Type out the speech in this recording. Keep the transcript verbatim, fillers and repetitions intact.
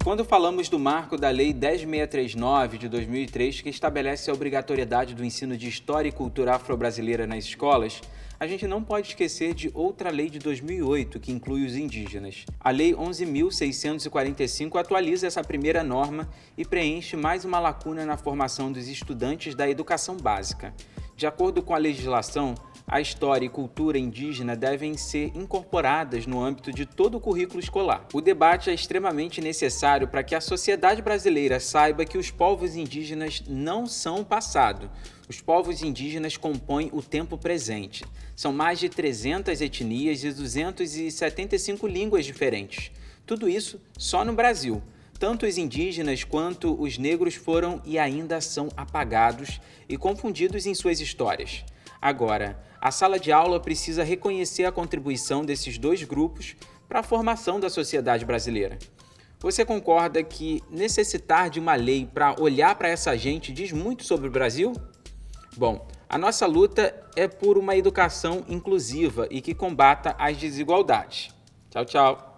Quando falamos do marco da Lei dez mil seiscentos e trinta e nove de dois mil e três, que estabelece a obrigatoriedade do ensino de História e Cultura Afro-Brasileira nas escolas, a gente não pode esquecer de outra lei de dois mil e oito, que inclui os indígenas. A Lei onze mil seiscentos e quarenta e cinco atualiza essa primeira norma e preenche mais uma lacuna na formação dos estudantes da educação básica. De acordo com a legislação, a história e cultura indígena devem ser incorporadas no âmbito de todo o currículo escolar. O debate é extremamente necessário para que a sociedade brasileira saiba que os povos indígenas não são o passado. Os povos indígenas compõem o tempo presente. São mais de trezentas etnias e duzentas e setenta e cinco línguas diferentes. Tudo isso só no Brasil. Tanto os indígenas quanto os negros foram e ainda são apagados e confundidos em suas histórias. Agora, a sala de aula precisa reconhecer a contribuição desses dois grupos para a formação da sociedade brasileira. Você concorda que necessitar de uma lei para olhar para essa gente diz muito sobre o Brasil? Bom, a nossa luta é por uma educação inclusiva e que combata as desigualdades. Tchau, tchau!